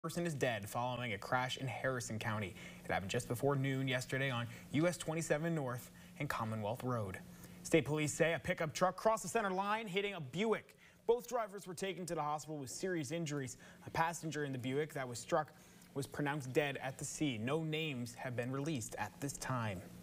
Person is dead following a crash in Harrison County. It happened just before noon yesterday on US 27 North and Commonwealth Road. State police say a pickup truck crossed the center line, hitting a Buick. Both drivers were taken to the hospital with serious injuries. A passenger in the Buick that was struck was pronounced dead at the scene. No names have been released at this time.